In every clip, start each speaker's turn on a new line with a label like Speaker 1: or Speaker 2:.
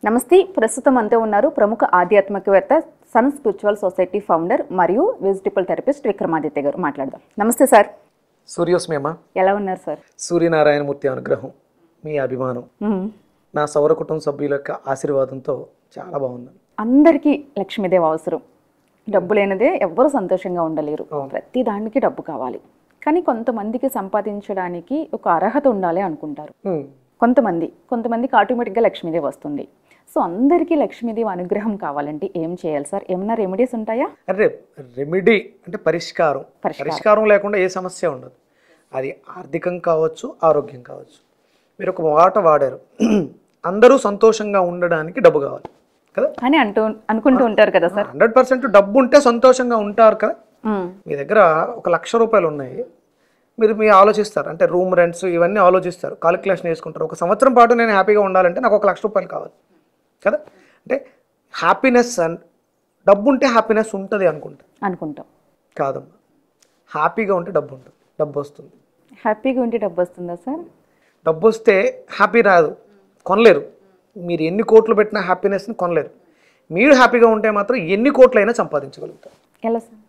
Speaker 1: నమస్తే. ప్రస్తుతం అంతా ఉన్నారు ప్రముఖ ఆధ్యాత్మికవేత్త సన్ స్పిరిచువల్ సొసైటీ ఫౌండర్ మరియు వెజిటబుల్ థెరపిస్ట్ విక్రమాదిత్య గారు. మాట్లాడదాం. నమస్తే సార్.
Speaker 2: సూర్యోస్మేమ.
Speaker 1: ఎలా ఉన్నారు సార్?
Speaker 2: సూర్యనారాయణమూర్తి అనుగ్రహం, మీ అభిమానం, నా సౌర కుటుంబ సభ్యుల యొక్క ఆశీర్వాదంతో చాలా బాగున్నాను.
Speaker 1: అందరికీ లక్ష్మీదేవి అవసరం. డబ్బు లేనిదే ఎవ్వరూ సంతోషంగా ఉండలేరు. ప్రతి దానికి డబ్బు కావాలి. కానీ కొంతమందికి సంపాదించడానికి ఒక అర్హత ఉండాలి అనుకుంటారు. కొంతమందికి ఆటోమేటిక్గా లక్ష్మీదేవి వస్తుంది. సో అందరికీ లక్ష్మీదేవి అనుగ్రహం కావాలంటే ఏం చేయాలి సార్? ఏమన్నా రెమెడీస్ ఉంటాయా?
Speaker 2: అరే, రెమెడీ అంటే పరిష్కారం లేకుండా ఏ సమస్య ఉండదు. అది ఆర్థికం కావచ్చు, ఆరోగ్యం కావచ్చు. మీరు ఒక మాట వాడారు, అందరూ సంతోషంగా ఉండడానికి డబ్బు కావాలి కదా
Speaker 1: అని అనుకుంటూ ఉంటారు కదా సార్.
Speaker 2: 100% డబ్బు ఉంటే సంతోషంగా ఉంటారు కదా. మీ దగ్గర 1,00,000 రూపాయలు ఉన్నాయి, మీరు ఆలోచిస్తారు, అంటే రూమ్ రెంట్స్ ఇవన్నీ ఆలోచిస్తారు, కాలిక్యులేషన్ వేసుకుంటారు. ఒక సంవత్సరం పాటు నేను హ్యాపీగా ఉండాలంటే నాకు 1,00,000 రూపాయలు కావాలి కదా. అంటే హ్యాపీనెస్, డబ్బు ఉంటే హ్యాపీనెస్ ఉంటుంది అనుకుంటాం కాదమ్మా. హ్యాపీగా ఉంటే డబ్బు ఉంటుంది, డబ్బు వస్తుంది.
Speaker 1: హ్యాపీగా ఉంటే డబ్బు వస్తుందా సార్?
Speaker 2: డబ్బు వస్తే హ్యాపీ రాదు, కొనలేరు. మీరు ఎన్ని కోట్లు పెట్టినా హ్యాపీనెస్ని కొనలేరు. మీరు హ్యాపీగా ఉంటే మాత్రం ఎన్ని కోట్లైనా సంపాదించగలుగుతారు.
Speaker 1: ఎలా సార్?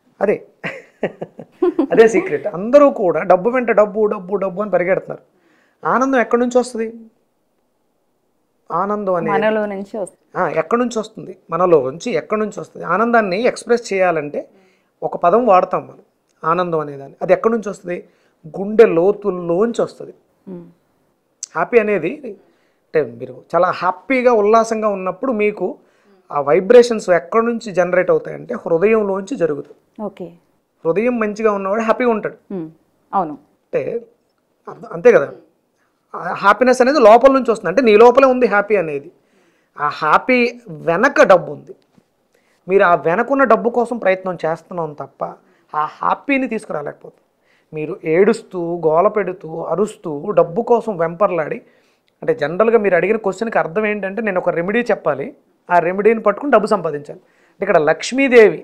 Speaker 2: అదే సీక్రెట్. అందరూ కూడా డబ్బు వెంట డబ్బు డబ్బు డబ్బు అని పరిగెడుతున్నారు. ఆనందం ఎక్కడి నుంచి వస్తుంది? ఆనందం అనేది
Speaker 1: మనలో నుంచి వస్తుంది.
Speaker 2: ఎక్కడి నుంచి వస్తుంది? మనలో నుంచి ఎక్కడి నుంచి వస్తుంది? ఆనందాన్ని ఎక్స్ప్రెస్ చేయాలంటే ఒక పదం వాడతాం మనం, ఆనందం అనేదాన్ని. అది ఎక్కడి నుంచి వస్తుంది? గుండె లోతుల్లోంచి వస్తుంది. హ్యాపీ అనేది అంటే మీరు చాలా హ్యాపీగా ఉల్లాసంగా ఉన్నప్పుడు మీకు ఆ వైబ్రేషన్స్ ఎక్కడి నుంచి జనరేట్ అవుతాయంటే హృదయంలోంచి జరుగుతుంది.
Speaker 1: ఓకే.
Speaker 2: హృదయం మంచిగా ఉన్నవాడు హ్యాపీగా ఉంటాడు.
Speaker 1: అవును.
Speaker 2: అంటే అంతే కదా. హ్యాపీనెస్ అనేది లోపల నుంచి వస్తుంది. అంటే నీ లోపలే ఉంది హ్యాపీ అనేది. ఆ హ్యాపీ వెనక డబ్బు ఉంది. మీరు ఆ వెనకున్న డబ్బు కోసం ప్రయత్నం చేస్తున్నాం తప్ప ఆ హ్యాపీని తీసుకురాలేకపోతుంది. మీరు ఏడుస్తూ, గోల పెడుతూ, అరుస్తూ, డబ్బు కోసం వెంపర్లాడి, అంటే జనరల్గా మీరు అడిగిన క్వశ్చన్కి అర్థం ఏంటంటే నేను ఒక రెమెడీ చెప్పాలి, ఆ రెమెడీని పట్టుకుని డబ్బు సంపాదించాలి. ఇక్కడ లక్ష్మీదేవి,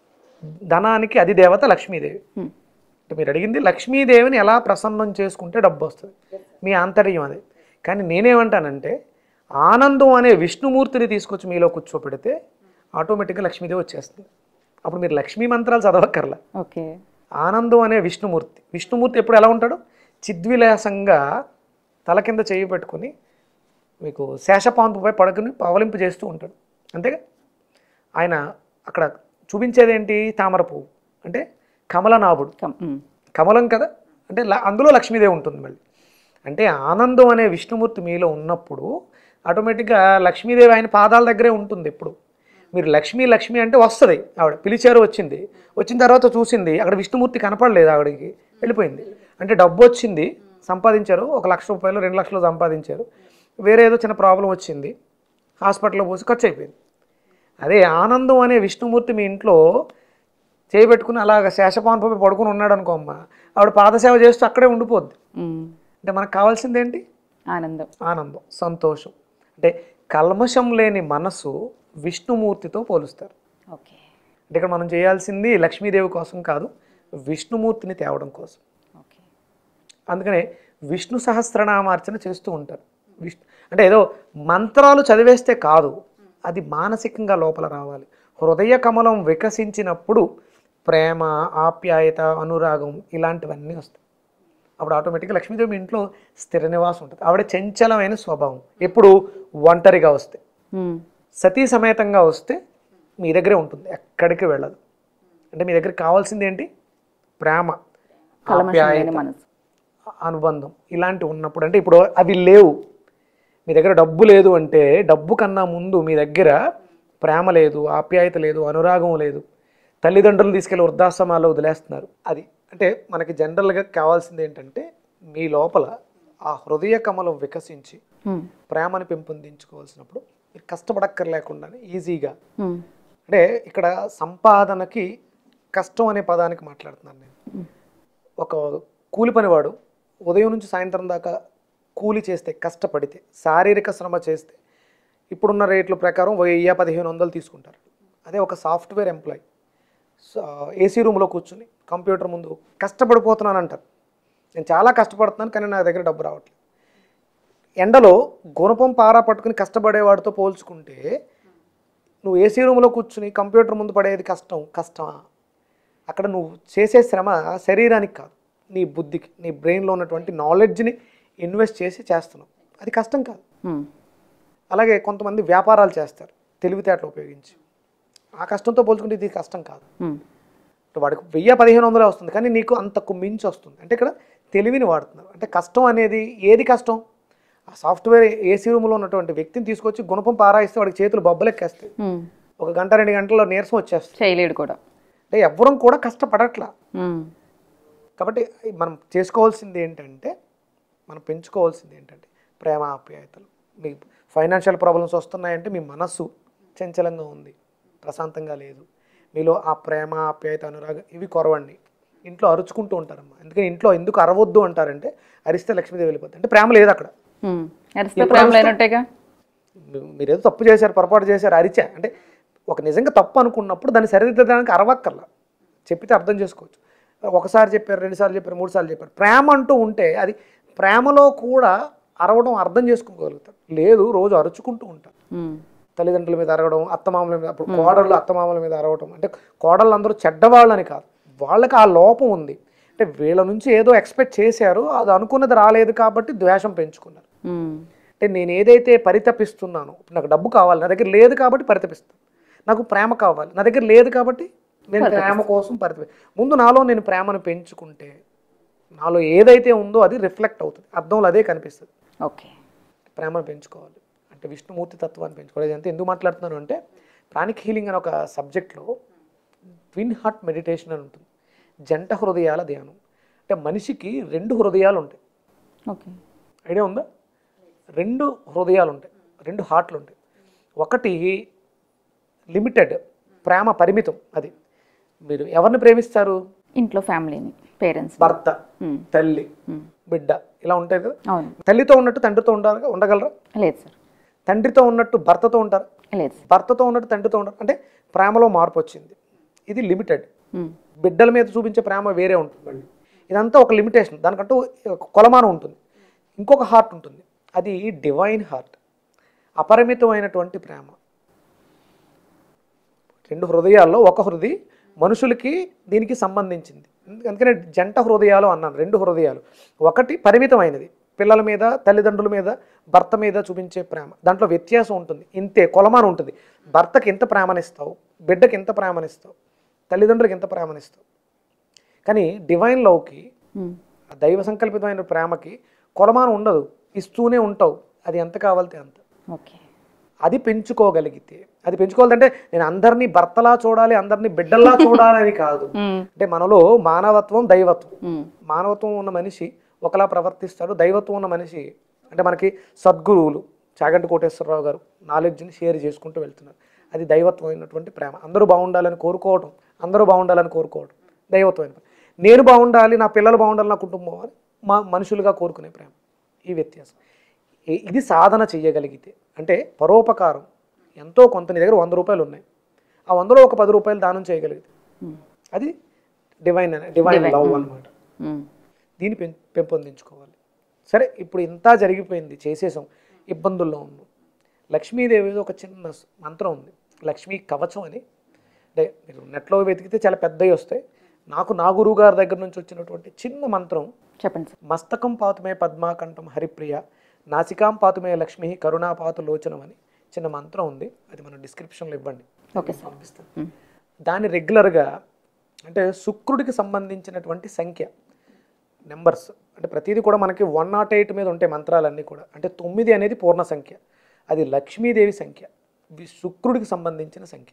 Speaker 2: ధనానికి అది దేవత లక్ష్మీదేవి. అంటే మీరు అడిగింది లక్ష్మీదేవిని ఎలా ప్రసన్నం చేసుకుంటే డబ్బు వస్తుంది, మీ ఆంతర్యం అదే. కానీ నేనేమంటానంటే ఆనందం అనే విష్ణుమూర్తిని తీసుకొచ్చి మీలో కూర్చోపెడితే ఆటోమేటిక్గా లక్ష్మీదేవి వచ్చేస్తుంది. అప్పుడు మీరు లక్ష్మీ మంత్రాలు చదవక్కర్లా.
Speaker 1: ఓకే.
Speaker 2: ఆనందం అనే విష్ణుమూర్తి ఎప్పుడు ఎలా ఉంటాడు? చిద్విలాసంగా తల కింద చేయి పెట్టుకుని మీకు శేషపాంపుపై పడుకుని పవలింపు చేస్తూ ఉంటాడు. అంతేగా. ఆయన అక్కడ చూపించేది ఏంటి? తామర పువ్వు, అంటే కమలనాభుడు, కమలం కదా. అంటే అందులో లక్ష్మీదేవి ఉంటుంది మళ్ళీ. అంటే ఆనందం అనే విష్ణుమూర్తి మీలో ఉన్నప్పుడు ఆటోమేటిక్గా లక్ష్మీదేవి ఆయన పాదాల దగ్గరే ఉంటుంది ఎప్పుడు. మీరు లక్ష్మి అంటే వస్తుంది, ఆవిడ పిలిచారు, వచ్చిన తర్వాత చూసింది, అక్కడ విష్ణుమూర్తి కనపడలేదు, ఆవిడకి వెళ్ళిపోయింది. అంటే డబ్బు వచ్చింది, సంపాదించారు, 1,00,000 రూపాయలు 2,00,000 సంపాదించారు, వేరే ఏదో చిన్న ప్రాబ్లం వచ్చింది, హాస్పిటల్లో పోసి ఖర్చు అయిపోయింది. అదే ఆనందం అనే విష్ణుమూర్తి మీ ఇంట్లో చేయబెట్టుకుని అలాగ శేషపాన్పై పడుకుని ఉన్నాడు అనుకో అమ్మ, ఆవిడ పాదసేవ చేస్తూ అక్కడే ఉండిపోద్ది. అంటే మనకు కావాల్సింది ఏంటి? ఆనందం, సంతోషం. అంటే కల్మషం లేని మనసు విష్ణుమూర్తితో పోలుస్తారు.
Speaker 1: ఓకే.
Speaker 2: అంటే ఇక్కడ మనం చేయాల్సింది లక్ష్మీదేవి కోసం కాదు, విష్ణుమూర్తిని తేవడం కోసం.
Speaker 1: ఓకే. అందుకనే
Speaker 2: విష్ణు సహస్రనామార్చన చేస్తూ ఉంటారు. అంటే ఏదో మంత్రాలు చదివేస్తే కాదు, అది మానసికంగా లోపల రావాలి. హృదయ కమలం వికసించినప్పుడు ప్రేమ, ఆప్యాయత, అనురాగం ఇలాంటివన్నీ వస్తాయి. అప్పుడు ఆటోమేటిక్గా లక్ష్మీదేవి ఇంట్లో స్థిర నివాసం ఉంటుంది. ఆవిడ చంచలమైన స్వభావం. ఎప్పుడు ఒంటరిగా వస్తే, సతీ సమేతంగా వస్తే మీ దగ్గరే ఉంటుంది, ఎక్కడికి వెళ్ళదు. అంటే మీ దగ్గరికి కావాల్సింది ఏంటి? ప్రేమ, ఆప్యాయత, అనుబంధం ఇలాంటివి ఉన్నప్పుడు. అంటే ఇప్పుడు అవి లేవు, మీ దగ్గర డబ్బు లేదు అంటే డబ్బు కన్నా ముందు మీ దగ్గర ప్రేమ లేదు, ఆప్యాయత లేదు, అనురాగం లేదు, తల్లిదండ్రులు తీసుకెళ్ళి వృద్ధాశ్రమాల్లో వదిలేస్తున్నారు. అది అంటే మనకి జనరల్గా కావాల్సింది ఏంటంటే మీ లోపల ఆ హృదయ కమలం వికసించి ప్రేమను పెంపొందించుకోవాల్సినప్పుడు మీరు కష్టపడక్కర్లేకుండా ఈజీగా, అంటే ఇక్కడ సంపాదనకి కష్టం అనే పదానికి మాట్లాడుతున్నాను నేను. ఒక కూలి పనివాడు ఉదయం నుంచి సాయంత్రం దాకా కూలి చేస్తే, కష్టపడితే, శారీరక శ్రమ చేస్తే ఇప్పుడున్న రేట్ల ప్రకారం 1000-1500 తీసుకుంటారు. అదే ఒక సాఫ్ట్వేర్ ఎంప్లాయీ ఏసీ రూమ్లో కూర్చుని కంప్యూటర్ ముందు కష్టపడిపోతున్నాను అంటారు. నేను చాలా కష్టపడుతున్నాను కానీ నా దగ్గర డబ్బు రావట్లేదు. ఎండలో గుణపం పారా పట్టుకుని కష్టపడేవాడితో పోల్చుకుంటే నువ్వు ఏసీ రూమ్లో కూర్చుని కంప్యూటర్ ముందు పడేది కష్టమా? అక్కడ నువ్వు చేసే శ్రమ శరీరానికి కాదు, నీ బుద్ధికి, నీ బ్రెయిన్లో ఉన్నటువంటి నాలెడ్జ్ని ఇన్వెస్ట్ చేసి చేస్తున్నావు, అది కష్టం కాదు. అలాగే కొంతమంది వ్యాపారాలు చేస్తారు తెలివితేటలు ఉపయోగించి, ఆ కష్టంతో పోల్చుకుంటే ఇది కష్టం కాదు. వాడికి 1000-1500 వస్తుంది, కానీ నీకు అంతకు మించి వస్తుంది. అంటే ఇక్కడ తెలివిని వాడుతున్నారు. అంటే కష్టం అనేది ఏది కష్టం? ఆ సాఫ్ట్వేర్ ఏసీ రూమ్లో ఉన్నటువంటి వ్యక్తిని తీసుకొచ్చి గుణపం పారాయిస్తే వాడికి చేతులు బొబ్బలెక్కేస్తాయి, 1 గంట 2 గంటల్లో నీరసం వచ్చేస్తుంది,
Speaker 1: చేయలేడు కూడా.
Speaker 2: అంటే ఎవ్వరం కూడా కష్టపడట్లా. కాబట్టి మనం చేసుకోవాల్సింది ఏంటంటే, మనం పెంచుకోవాల్సింది ఏంటంటే ప్రేమ ఆప్యాయతలు. మీ ఫైనాన్షియల్ ప్రాబ్లమ్స్ వస్తున్నాయంటే మీ మనస్సు చంచలంగా ఉంది, ప్రశాంతంగా లేదు, మీలో ఆ ప్రేమ ఆప్యాయత అనురాగం ఇవి కొరవండి. ఇంట్లో అరుచుకుంటూ ఉంటారమ్మా. అందుకని ఇంట్లో ఎందుకు అరవద్దు అంటారంటే, అరిస్తే లక్ష్మీదేవి వెళ్ళిపోతుంది. అంటే ప్రేమ లేదు అక్కడ. మీరేదో తప్పు చేశారు, పొరపాటు చేశారు, అరిచా అంటే ఒక నిజంగా తప్పు అనుకున్నప్పుడు దాన్ని సరిదిద్దడానికి అరవక్కర్లా, చెప్పితే అర్థం చేసుకోవచ్చు. ఒకసారి చెప్పారు, 2 సార్లు చెప్పారు, 3 సార్లు చెప్పారు. ప్రేమ అంటూ ఉంటే అది ప్రేమలో కూడా అరవడం అర్థం చేసుకోగలుగుతారు. లేదు రోజు అరుచుకుంటూ ఉంటారు, తల్లిదండ్రుల మీద అరవడం, అత్తమామల మీద, అప్పుడు కోడళ్ళు అత్తమామల మీద అరవడం. అంటే కోడళ్ళు అందరూ చెడ్డవాళ్ళని కాదు, వాళ్ళకి ఆ లోపం ఉంది. అంటే వీళ్ళ నుంచి ఏదో ఎక్స్పెక్ట్ చేశారు, అది అనుకున్నది రాలేదు కాబట్టి ద్వేషం పెంచుకున్నారు. అంటే నేను ఏదైతే పరితపిస్తున్నానో, నాకు డబ్బు కావాలి, నా దగ్గర లేదు కాబట్టి పరితపిస్తాను. నాకు ప్రేమ కావాలి, నా దగ్గర లేదు కాబట్టి నేను ప్రేమ కోసం ముందు నాలో నేను ప్రేమను పెంచుకుంటే నాలో ఏదైతే ఉందో అది రిఫ్లెక్ట్ అవుతుంది, అర్థంలో అదే కనిపిస్తుంది.
Speaker 1: ఓకే,
Speaker 2: ప్రేమను పెంచుకోవాలి అంటే విష్ణుమూర్తి తత్వాన్ని పెంచుకోవాలి. అంటే ఎందుకు మాట్లాడుతున్నాను అంటే, ప్రాణిక్ హీలింగ్ అనే ఒక సబ్జెక్ట్లో ట్విన్ హార్ట్ మెడిటేషన్ అని ఉంటుంది, జంట హృదయాల ధ్యానం. అంటే మనిషికి 2 హృదయాలు ఉంటాయి.
Speaker 1: ఓకే,
Speaker 2: ఐడియా ఉందా? 2 హృదయాలు ఉంటాయి, 2 హార్ట్లు ఉంటాయి. ఒకటి లిమిటెడ్, ప్రేమ పరిమితం. అది మీరు ఎవరిని ప్రేమిస్తారు?
Speaker 1: ఇంట్లో ఫ్యామిలీని, పేరెంట్స్,
Speaker 2: భర్త, తల్లి, బిడ్డ, ఇలా ఉంటాయి కదా.
Speaker 1: అవును.
Speaker 2: తల్లితో ఉన్నట్టు తండ్రితో ఉండగలరా?
Speaker 1: లేదు సార్.
Speaker 2: తండ్రితో ఉన్నట్టు భర్తతో ఉంటారా?
Speaker 1: లేదు.
Speaker 2: భర్తతో ఉన్నట్టు తండ్రితో ఉంటారు. అంటే ప్రేమలో మార్పు వచ్చింది. ఇది లిమిటెడ్. బిడ్డల మీద చూపించే ప్రేమ వేరే ఉంటుంది. ఇదంతా ఒక లిమిటేషన్, దానికంటూ కొలమానం ఉంటుంది. ఇంకొక హార్ట్ ఉంటుంది, అది డివైన్ హార్ట్, అపరిమితమైనటువంటి ప్రేమ. 2 హృదయాల్లో ఒక హృదయం మనుషులకి దీనికి సంబంధించింది. అందుకనే జంట హృదయాలు అన్నాను. 2 హృదయాలు, ఒకటి పరిమితమైనది, పిల్లల మీద, తల్లిదండ్రుల మీద, భర్త మీద చూపించే ప్రేమ. దాంట్లో వ్యత్యాసం ఉంటుంది, ఇంతే కొలమానం ఉంటుంది. భర్తకి ఎంత ప్రేమనిస్తావు, బిడ్డకి ఎంత ప్రేమనిస్తావు, తల్లిదండ్రులకి ఎంత ప్రేమనిస్తావు. కానీ డివైన్ లవ్కి, దైవ సంకల్పితమైన ప్రేమకి కొలమానం ఉండదు, ఇస్తూనే ఉంటావు, అది ఎంత కావాలితే అంత.
Speaker 1: ఓకే,
Speaker 2: అది పెంచుకోగలిగితే, అది పెంచుకోవాలంటే నేను అందరినీ భర్తలా చూడాలి, అందరినీ బిడ్డల్లా చూడాలని కాదు. అంటే మనలో మానవత్వం, దైవత్వం. మానవత్వం ఉన్న మనిషి ఒకలా ప్రవర్తిస్తాడు, దైవత్వం ఉన్న మనిషి అంటే మనకి సద్గురువులు చాగంటి కోటేశ్వరరావు గారు నాలెడ్జ్ని షేర్ చేసుకుంటూ వెళ్తున్నారు. అది దైవత్వమైనటువంటి ప్రేమ. అందరూ బాగుండాలని కోరుకోవడం, దైవత్వమైన ప్రేమ. నేను బాగుండాలి, నా పిల్లలు బాగుండాలి, నా కుటుంబం అని మనుషులుగా కోరుకునే ప్రేమ. ఈ వ్యత్యాసం. ఇది సాధన చెయ్యగలిగితే, అంటే పరోపకారం ఎంతో కొంత. నీ దగ్గర 100 రూపాయలు ఉన్నాయి, ఆ 100లో ఒక 10 రూపాయలు దానం చేయగలిగితే అది డివైన్ లవ్ అన్నమాట. దీన్ని పెంపొందించుకోవాలి. సరే, ఇప్పుడు ఇంత జరిగిపోయింది, చేసేసాం, ఇబ్బందుల్లో ఉన్నాం. లక్ష్మీదేవి ఒక చిన్న మంత్రం ఉంది, లక్ష్మీ కవచం అని. అంటే మీరు నెట్లో వెతికితే చాలా పెద్దవి వస్తాయి. నాకు నా గురువు గారి దగ్గర నుంచి వచ్చినటువంటి చిన్న మంత్రం
Speaker 1: చెప్పండి.
Speaker 2: మస్తకం పాతుమే పద్మాకంఠం హరిప్రియ, నాసికాం పాతుమే లక్ష్మి కరుణాపాతు లోచనం అని చిన్న మంత్రం ఉంది. అది మనం డిస్క్రిప్షన్లో ఇవ్వండి, పంపిస్తాను. దాన్ని రెగ్యులర్గా, అంటే శుక్రుడికి సంబంధించినటువంటి సంఖ్య, నెంబర్స్, అంటే ప్రతిదీ కూడా మనకి 108 మీద ఉంటాయి మంత్రాలన్నీ కూడా. అంటే 9 అనేది పూర్ణ సంఖ్య, అది లక్ష్మీదేవి సంఖ్య, శుక్రుడికి సంబంధించిన సంఖ్య.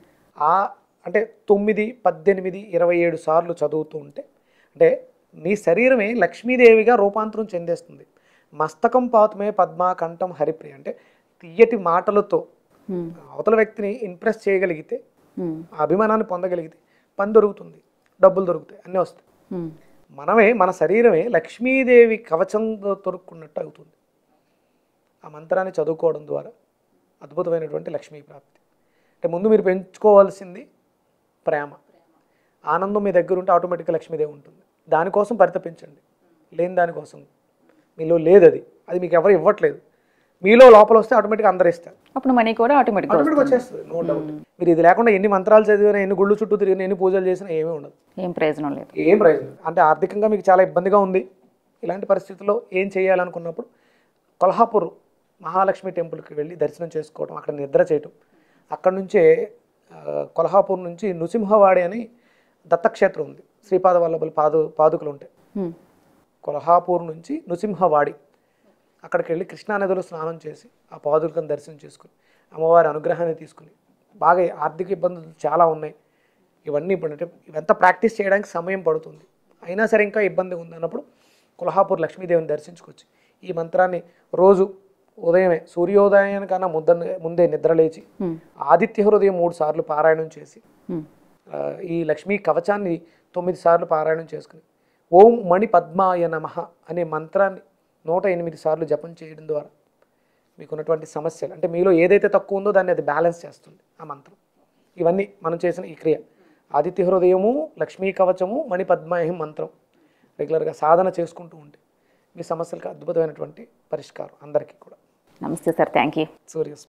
Speaker 2: అంటే 9, 18, 27 సార్లు చదువుతూ ఉంటే, అంటే నీ శరీరమే లక్ష్మీదేవిగా రూపాంతరం చెందేస్తుంది. మస్తకం పాతుమే పద్మాకంఠం హరిప్రియ, అంటే తీయటి మాటలతో అవతల వ్యక్తిని ఇంప్రెస్ చేయగలిగితే, ఆ అభిమానాన్ని పొందగలిగితే పని దొరుకుతుంది, డబ్బులు దొరుకుతాయి, అన్నీ వస్తాయి. మనమే, మన శరీరమే లక్ష్మీదేవి కవచంతో తొరుక్కున్నట్టు అవుతుంది. ఆ మంత్రాన్ని చదువుకోవడం ద్వారా అద్భుతమైనటువంటి లక్ష్మీ ప్రాప్తి. అంటే ముందు మీరు పెంచుకోవాల్సింది ప్రేమ, ఆనందం మీ దగ్గర ఉంటే ఆటోమేటిక్గా లక్ష్మీదేవి ఉంటుంది. దానికోసం పరితపించండి, లేని దానికోసం మీలో లేదు, అది మీకు ఎవరు ఇవ్వట్లేదు. మీలో లోపల వస్తే ఆటోమేటిక్గా అందరు ఇస్తారు,
Speaker 1: అప్పుడు మనీ కూడా ఆటోమేటిక్గా
Speaker 2: ఆటోమేటిక్గా వచ్చేస్తుంది, నో డౌట్. మీరు ఇది లేకుండా ఎన్ని మంత్రాలు చదివినా, ఎన్ని గుళ్ళు చుట్టూ తిరిగినా, ఎన్ని పూజలు చేసినా ఏమీ ఉండదు,
Speaker 1: ఏం ప్రయోజనం లేదు.
Speaker 2: ఏం ప్రయోజనం. అంటే ఆర్థికంగా మీకు చాలా ఇబ్బందిగా ఉంది, ఇలాంటి పరిస్థితుల్లో ఏం చేయాలనుకున్నప్పుడు కొల్హాపూర్ మహాలక్ష్మి టెంపుల్కి వెళ్ళి దర్శనం చేసుకోవడం, అక్కడ నిద్ర చేయటం. అక్కడ నుంచే కొల్హాపూర్ నుంచి నృసింహవాడి అని దత్తక్షేత్రం ఉంది, శ్రీపాద వల్లభుల పాదుకలు ఉంటాయి. కొల్హాపూర్ నుంచి నృసింహవాడి, అక్కడికి వెళ్ళి కృష్ణానదిలో స్నానం చేసి ఆ పాదుకలను దర్శనం చేసుకుని అమ్మవారి అనుగ్రహాన్ని తీసుకుని, బాగా ఆర్థిక ఇబ్బందులు చాలా ఉన్నాయి, ఇవన్నీ ఇప్పుడు అంటే ఇవంతా ప్రాక్టీస్ చేయడానికి సమయం పడుతుంది, అయినా సరే ఇంకా ఇబ్బంది ఉంది అన్నప్పుడు కొల్హాపూర్ లక్ష్మీదేవిని దర్శించుకొచ్చి ఈ మంత్రాన్ని రోజు ఉదయమే సూర్యోదయానికన్నా ముందే నిద్రలేచి ఆదిత్య హృదయం 3 సార్లు పారాయణం చేసి ఈ లక్ష్మీ కవచాన్ని 9 సార్లు పారాయణం చేసుకుని ఓం మణి పద్మాయ నమః అనే మంత్రాన్ని 108 సార్లు జపం చేయడం ద్వారా మీకున్నటువంటి సమస్యలు, అంటే మీలో ఏదైతే తక్కువ ఉందో దాన్ని అది బ్యాలెన్స్ చేస్తుంది ఆ మంత్రం. ఇవన్నీ మనం చేసిన ఈ క్రియ ఆదిత్య హృదయము, లక్ష్మీ కవచము, మణి పద్మాయ మంత్రం రెగ్యులర్గా సాధన చేసుకుంటూ ఉంటే మీ సమస్యలకు అద్భుతమైనటువంటి పరిష్కారం అందరికీ కూడా.
Speaker 1: నమస్తే సార్, థ్యాంక్ యూ.
Speaker 2: సూర్య